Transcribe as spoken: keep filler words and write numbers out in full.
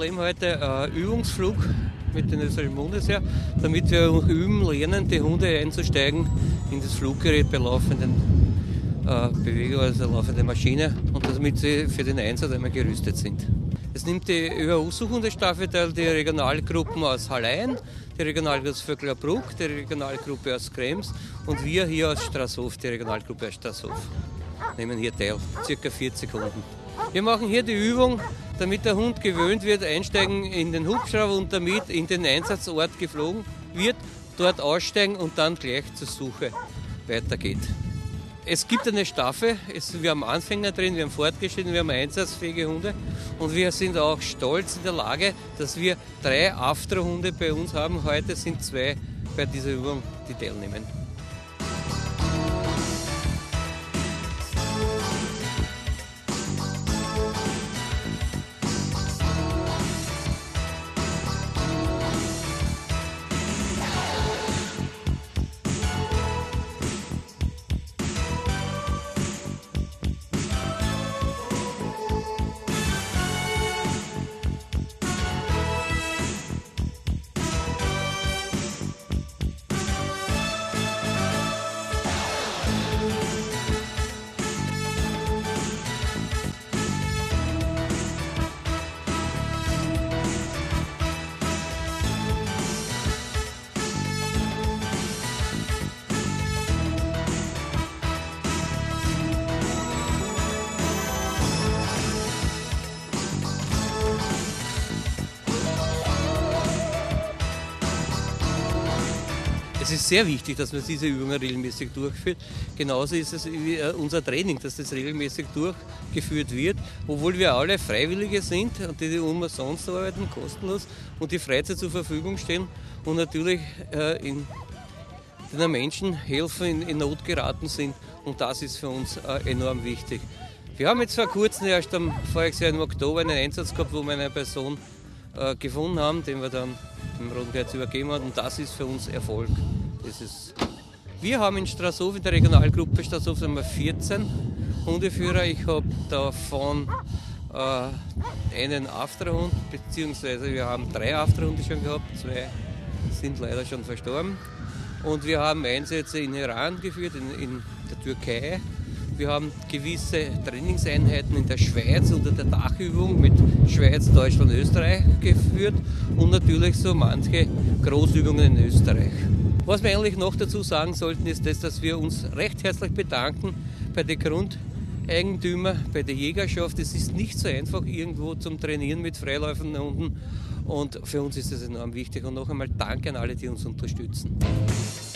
erleben heute einen Übungsflug mit dem österreichischen Bundesheer, damit wir üben lernen, die Hunde einzusteigen in das Fluggerät bei laufenden äh, Bewegungen, also laufende Maschine, und damit sie für den Einsatz einmal gerüstet sind. Es nimmt die Ö A U-Suchhundestaffel teil, die Regionalgruppen aus Hallein, die Regionalgruppe aus Vöcklerbruck, die Regionalgruppe aus Krems und wir hier aus Strashof, die Regionalgruppe aus Strashof, nehmen hier teil, circa vierzig Hunden. Wir machen hier die Übung, damit der Hund gewöhnt wird, einsteigen in den Hubschrauber und damit in den Einsatzort geflogen wird, dort aussteigen und dann gleich zur Suche weitergeht. Es gibt eine Staffel, es, wir haben Anfänger drin, wir haben Fortgeschrittene, wir haben einsatzfähige Hunde und wir sind auch stolz in der Lage, dass wir drei After-Hunde bei uns haben. Heute sind zwei bei dieser Übung, die teilnehmen. Es ist sehr wichtig, dass man diese Übungen regelmäßig durchführt. Genauso ist es wie unser Training, dass das regelmäßig durchgeführt wird, obwohl wir alle Freiwillige sind und die umsonst arbeiten, kostenlos und die Freizeit zur Verfügung stehen und natürlich äh, in, den Menschen helfen, in, in Not geraten sind, und das ist für uns äh, enorm wichtig. Wir haben jetzt vor kurzem, erst am voriges Jahr im Oktober, einen Einsatz gehabt, wo wir eine Person äh, gefunden haben, den wir dann dem Roten Kreuz übergeben haben, und das ist für uns Erfolg. Das ist wir haben in Strashof, in der Regionalgruppe Strashof, haben wir vierzehn Hundeführer. Ich habe davon äh, einen Afterhund, beziehungsweise wir haben drei Afterhunde schon gehabt, zwei sind leider schon verstorben. Und wir haben Einsätze in Iran geführt, in, in der Türkei. Wir haben gewisse Trainingseinheiten in der Schweiz unter der Dachübung mit Schweiz, Deutschland, Österreich geführt und natürlich so manche Großübungen in Österreich. Was wir eigentlich noch dazu sagen sollten, ist das, dass wir uns recht herzlich bedanken bei den Grundeigentümern, bei der Jägerschaft. Es ist nicht so einfach irgendwo zum Trainieren mit freilaufenden Hunden, und für uns ist das enorm wichtig. Und noch einmal Danke an alle, die uns unterstützen.